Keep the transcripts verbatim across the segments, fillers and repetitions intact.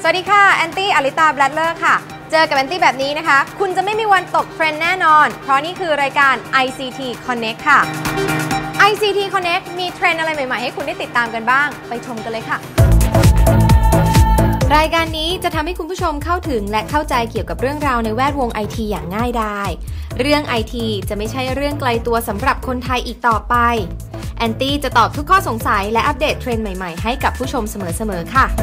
สวัสดีค่ะแอนตี้อลิตาแบลดเลอร์ค่ะเจอกับแอนตี้แบบนี้นะคะคุณจะไม่มีวันตกเทรนด์แน่นอนเพราะนี่คือรายการ ไอ ซี ที Connect ค่ะ ไอ ซี ที Connect มีเทรนด์อะไรใหม่ๆให้คุณได้ติดตามกันบ้างไปชมกันเลยค่ะรายการนี้จะทำให้คุณผู้ชมเข้าถึงและเข้าใจเกี่ยวกับเรื่องราวในแวดวง ไอ ที อย่างง่ายดายเรื่อง ไอ ที จะไม่ใช่เรื่องไกลตัวสำหรับคนไทยอีกต่อไปแอนตี้จะตอบทุกข้อสงสัยและอัปเดตเทรนด์ใหม่ๆให้กับผู้ชมเสมอๆค่ะ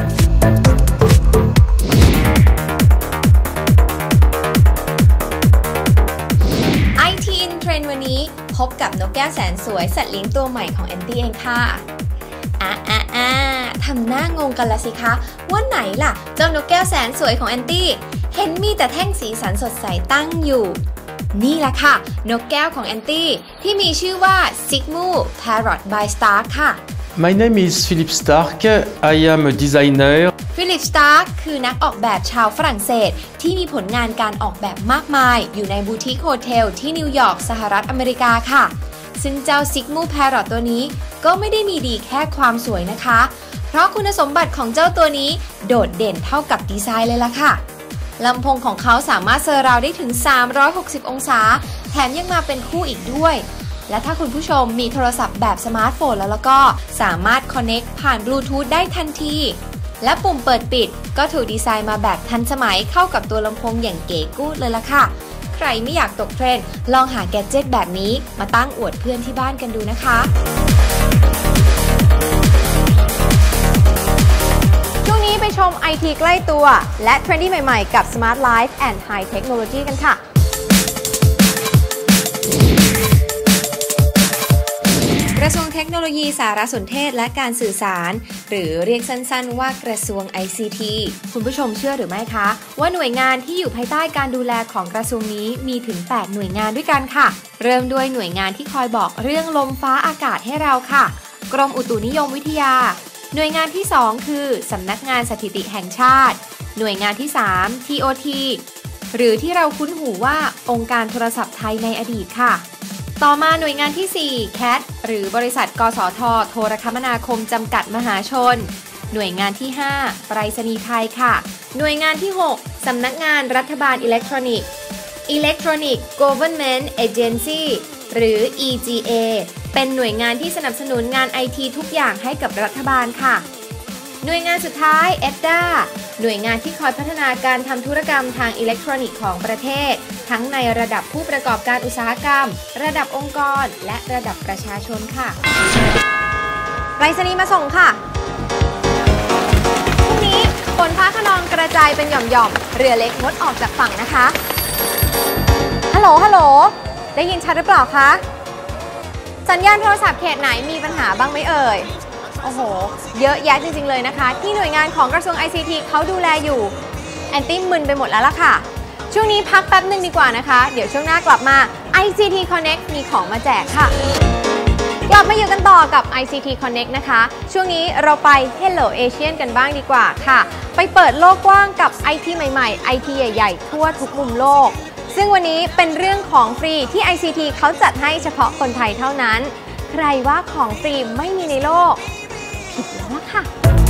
ไอ ที in Trend วันนี้พบกับนกแก้วแสนสวยสัตว์เลี้ยงตัวใหม่ของแอนตี้เองค่ะอ่าอ่าอ่าทำหน้างงกันละสิคะว่าไหนล่ะเจ้านกแก้วแสนสวยของแอนตี้เห็นมีแต่แท่งสีสันสดใสตั้งอยู่นี่แหละค่ะนกแก้วของแอนตี้ที่มีชื่อว่า Sigmu Parrot by Stark ค่ะ My name is Philip Stark. I am a designer. Philip Stark คือนักออกแบบชาวฝรั่งเศสที่มีผลงานการออกแบบมากมายอยู่ในบูติกโฮเทลที่นิวยอร์กสหรัฐอเมริกาค่ะซึ่งเจ้า Sigmu Parrot ตัวนี้ก็ไม่ได้มีดีแค่ความสวยนะคะเพราะคุณสมบัติของเจ้าตัวนี้โดดเด่นเท่ากับดีไซน์เลยล่ะค่ะลำโพงของเขาสามารถเซอร์ราวได้ถึงสามร้อยหกสิบองศาแถมยังมาเป็นคู่อีกด้วยและถ้าคุณผู้ชมมีโทรศัพท์แบบสมาร์ทโฟนแล้วแล้วก็สามารถคอนเน็กผ่านบลูทูธได้ทันทีและปุ่มเปิดปิดก็ถูกดีไซน์มาแบบทันสมัยเข้ากับตัวลำโพงอย่างเก๋กู๊ดเลยล่ะค่ะใครไม่อยากตกเทรนด์ลองหาแกดเจ็ตแบบนี้มาตั้งอวดเพื่อนที่บ้านกันดูนะคะช่วงนี้ไปชม ไอ ที ใกล้ตัวและเทรนด์ใหม่ๆกับ Smart Life and High Technology กันค่ะกระทรวงเทคโนโลยีสารสนเทศและการสื่อสารหรือเรียกสั้นๆว่ากระทรวง ไอ ซี ที คุณผู้ชมเชื่อหรือไม่คะว่าหน่วยงานที่อยู่ภายใต้การดูแลของกระทรวงนี้มีถึงแปดหน่วยงานด้วยกันค่ะเริ่มด้วยหน่วยงานที่คอยบอกเรื่องลมฟ้าอากาศให้เราค่ะกรมอุตุนิยมวิทยาหน่วยงานที่สองคือสำนักงานสถิติแห่งชาติหน่วยงานที่สาม ที โอ ที หรือที่เราคุ้นหูว่าองค์การโทรศัพท์ไทยในอดีตค่ะต่อมาหน่วยงานที่สี่ แคท หรือบริษัทกสทโทรคมนาคมจำกัดมหาชนหน่วยงานที่ห้าไปรษณีย์ไทยค่ะหน่วยงานที่หกสำนักงานรัฐบาลอิเล็กทรอนิกส์ Electronic Government Agency หรือ อี จี เอ เป็นหน่วยงานที่สนับสนุนงาน ไอ ที ทุกอย่างให้กับรัฐบาลค่ะหน่วยงานสุดท้าย เอด ดี เอ หน่วยงานที่คอยพัฒนาการทำธุรกรรมทางอิเล็กทรอนิกส์ของประเทศทั้งในระดับผู้ประกอบการอุตสาหกรรมระดับองค์กรและระดับประชาชนค่ะไปรษณีย์มาส่งค่ะพรุ่งนี้ฝนฟ้าคะนองกระจายเป็นหย่อมๆเรือเล็กงดออกจากฝั่งนะคะฮัลโหลฮัลโหลได้ยินชัดหรือเปล่าคะสัญญาณโทรศัพท์เขตไหนมีปัญหาบ้างไหมเอ่ยโอ้โหเยอะแยะจริงๆเลยนะคะที่หน่วยงานของกระทรวง ไอ ซี ที เขาดูแลอยู่แอนตี้มึนไปหมดแล้วล่ะค่ะช่วงนี้พักแป๊บนึงดีกว่านะคะเดี๋ยวช่วงหน้ากลับมา ไอ ซี ที Connect มีของมาแจกค่ะกลับมาอยู่กันต่อกับ ไอ ซี ที Connect นะคะช่วงนี้เราไป Hello Asian กันบ้างดีกว่าค่ะไปเปิดโลกกว้างกับ ไอ ที ใหม่ๆ ไอ ที ใหญ่ๆทั่วทุกมุมโลกซึ่งวันนี้เป็นเรื่องของฟรีที่ ไอ ซี ที เขาจัดให้เฉพาะคนไทยเท่านั้นใครว่าของฟรีไม่มีในโลกผิดแล้วล่ะค่ะ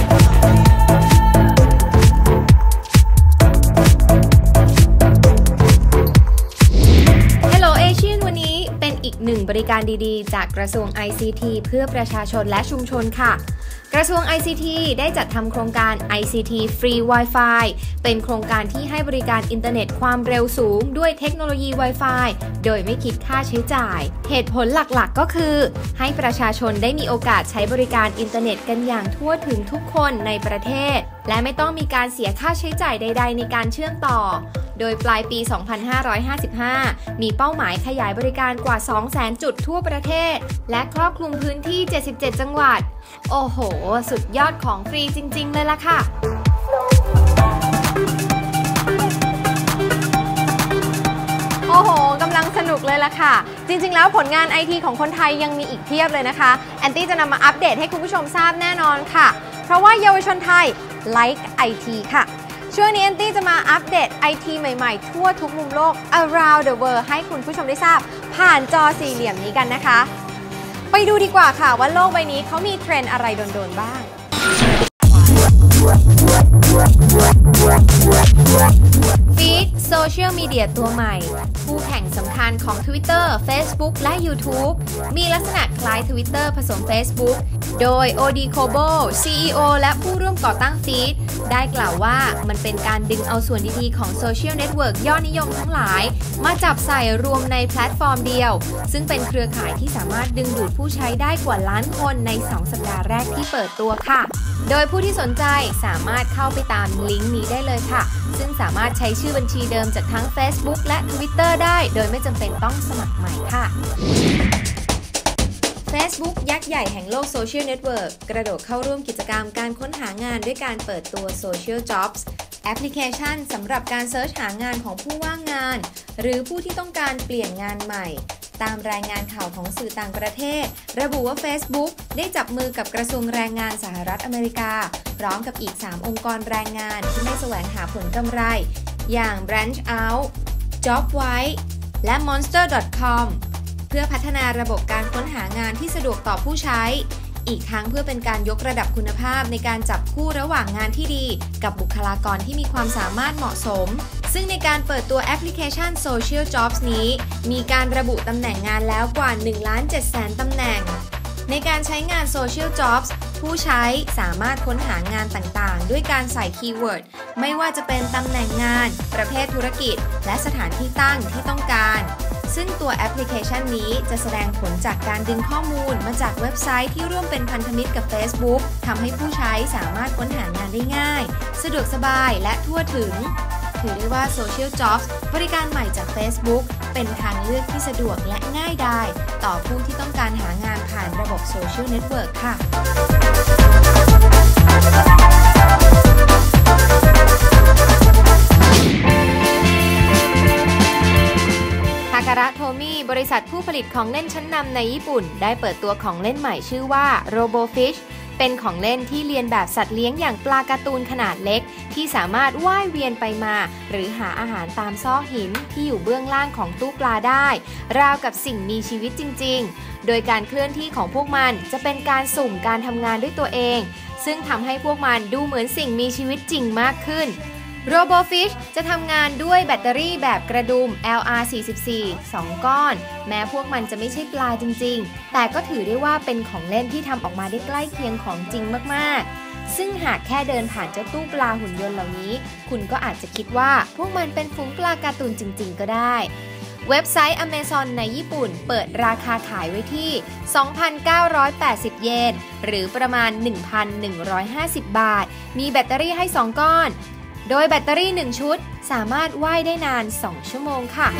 Hello Asian วันนี้เป็นอีกหนึ่งบริการดีๆจากกระทรวง ไอ ซี ที เพื่อประชาชนและชุมชนค่ะกระทรวง ไอ ซี ที ได้จัดทำโครงการ ไอ ซี ที Free Wi-Fi เป็นโครงการที่ให้บริการอินเทอร์เน็ตความเร็วสูงด้วยเทคโนโลยี Wi-Fi โดยไม่คิดค่าใช้จ่ายเหตุผลหลักๆก็คือให้ประชาชนได้มีโอกาสใช้บริการอินเทอร์เน็ตกันอย่างทั่วถึงทุกคนในประเทศและไม่ต้องมีการเสียค่าใช้จ่ายใดๆในการเชื่อมต่อโดยปลายปี สองพันห้าร้อยห้าสิบห้า มีเป้าหมายขยายบริการกว่า สองแสน จุดทั่วประเทศและครอบคลุมพื้นที่ เจ็ดสิบเจ็ด จังหวัดโอ้โหสุดยอดของฟรีจริงๆเลยล่ะค่ะโอ้โหกำลังสนุกเลยล่ะค่ะจริงๆแล้วผลงาน ไอ ที ของคนไทยยังมีอีกเพียบเลยนะคะแอนตี้จะนำมาอัปเดตให้คุณผู้ชมทราบแน่นอนค่ะเพราะว่าเยาวชนไทย like ไอ ที ค่ะช่วงนี้แอนตี้จะมาอัปเดต ไอ ที ใหม่ๆทั่วทุกมุมโลก around the world ให้คุณผู้ชมได้ทราบผ่านจอสี่เหลี่ยมนี้กันนะคะไปดูดีกว่าค่ะว่าโลกใบนี้เขามีเทรนด์อะไรโดนๆบ้างลมีเดียตัวใหม่คู่แข่งสำคัญของ Twitter Facebook และ YouTube มีลักษณะคล้าย Twitter ผสม Facebook โดย โอ ดี Cobo ซี อี โอ และผู้ร่วมก่อตั้งฟีดได้กล่าวว่ามันเป็นการดึงเอาส่วนดีๆของโซเชียลเน็ตเวิร์กยอดนิยมทั้งหลายมาจับใส่รวมในแพลตฟอร์มเดียวซึ่งเป็นเครือข่ายที่สามารถดึงดูดผู้ใช้ได้กว่าล้านคนในสองสัปดาห์แรกที่เปิดตัวค่ะโดยผู้ที่สนใจสามารถเข้าไปตามลิงก์นี้ได้เลยค่ะซึ่งสามารถใช้ชื่อบัญชีเดิมจากทั้ง Facebook และ Twitter ได้โดยไม่จำเป็นต้องสมัครใหม่ค่ะ Facebook ยักษ์ใหญ่แห่งโลกโซเชียลเน็ตเวิร์กกระโดดเข้าร่วมกิจกรรมการค้นหางานด้วยการเปิดตัว Social Jobs แอปพลิเคชันสำหรับการเซิร์ชหางานของผู้ว่างงานหรือผู้ที่ต้องการเปลี่ยนงานใหม่ตามรายงานข่าวของสื่อต่างประเทศระบุว่า Facebook ได้จับมือกับกระทรวงแรงงานสหรัฐอเมริกาพร้อมกับอีกสามองค์กรแรงงานที่ไม่แสวงหาผลกำไรอย่าง Branch Out Jobwhite และ Monster ดอท คอม เพื่อพัฒนาระบบการค้นหางานที่สะดวกต่อผู้ใช้อีกทั้งเพื่อเป็นการยกระดับคุณภาพในการจับคู่ระหว่างงานที่ดีกับบุคลากรที่มีความสามารถเหมาะสมซึ่งในการเปิดตัวแอปพลิเคชัน Social Jobs นี้มีการระบุตำแหน่งงานแล้วกว่า หนึ่งล้านเจ็ดแสน ตำแหน่งในการใช้งาน Social Jobs ผู้ใช้สามารถค้นหางานต่างๆด้วยการใส่คีย์เวิร์ดไม่ว่าจะเป็นตำแหน่งงานประเภทธุรกิจและสถานที่ตั้งที่ต้องการซึ่งตัวแอปพลิเคชันนี้จะแสดงผลจากการดึงข้อมูลมาจากเว็บไซต์ที่ร่วมเป็นพันธมิตรกับ Facebook ทำให้ผู้ใช้สามารถค้นหางานได้ง่ายสะดวกสบายและทั่วถึงถือได้ว่า Social Jobs บริการใหม่จาก Facebook เป็นทางเลือกที่สะดวกและง่ายดายต่อผู้ที่ต้องการหางานผ่านระบบ Social Network ค่ะทาการะโทมิบริษัทผู้ผลิตของเล่นชั้นนำในญี่ปุ่นได้เปิดตัวของเล่นใหม่ชื่อว่า RoboFish เป็นของเล่นที่เลียนแบบสัตว์เลี้ยงอย่างปลาการ์ตูนขนาดเล็กที่สามารถว่ายเวียนไปมาหรือหาอาหารตามซอกหินที่อยู่เบื้องล่างของตู้ปลาได้ราวกับสิ่งมีชีวิตจริงๆโดยการเคลื่อนที่ของพวกมันจะเป็นการสุ่มการทำงานด้วยตัวเองซึ่งทำให้พวกมันดูเหมือนสิ่งมีชีวิตจริงมากขึ้นRoboFish จะทำงานด้วยแบตเตอรี่แบบกระดุม แอล อาร์ สี่สิบสี่ สองก้อนแม้พวกมันจะไม่ใช่ปลาจริงๆแต่ก็ถือได้ว่าเป็นของเล่นที่ทำออกมาได้ใกล้เคียงของจริงมากๆซึ่งหากแค่เดินผ่านเจ้าตู้ปลาหุ่นยนต์เหล่านี้คุณก็อาจจะคิดว่าพวกมันเป็นฝูงปลาการ์ตูนจริงๆก็ได้เว็บไซต์ Amazon ในญี่ปุ่นเปิดราคาขายไว้ที่ สองพันเก้าร้อยแปดสิบ เยนหรือประมาณ หนึ่งพันหนึ่งร้อยห้าสิบ บาทมีแบตเตอรี่ให้สองก้อนโดยแบตเตอรี่หนึ่งชุดสามารถว่ายได้นานสองชั่วโมงค่ะ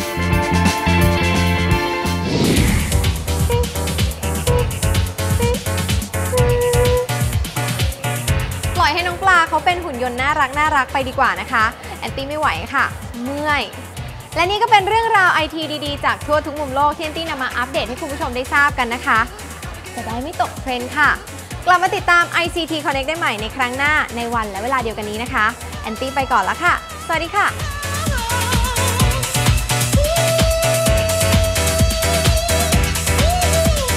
ปล่อยให้น้องปลาเขาเป็นหุ่นยนต์น่ารักน่ารักไปดีกว่านะคะแอนตี้ไม่ไหวค่ะเมื่อยและนี่ก็เป็นเรื่องราว ไอ ที ดีๆจากทั่วทุกมุมโลกที่แอนตี้นำมาอัปเดตให้คุณผู้ชมได้ทราบกันนะคะจะได้ไม่ตกเทรนด์ค่ะกลับมาติดตาม ไอ ซี ที Connect ได้ใหม่ในครั้งหน้าในวันและเวลาเดียวกันนี้นะคะแอนตี้ไปก่อนแล้วค่ะสวัสดีค่ะ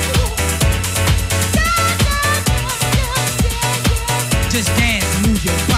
Just dance, move your body.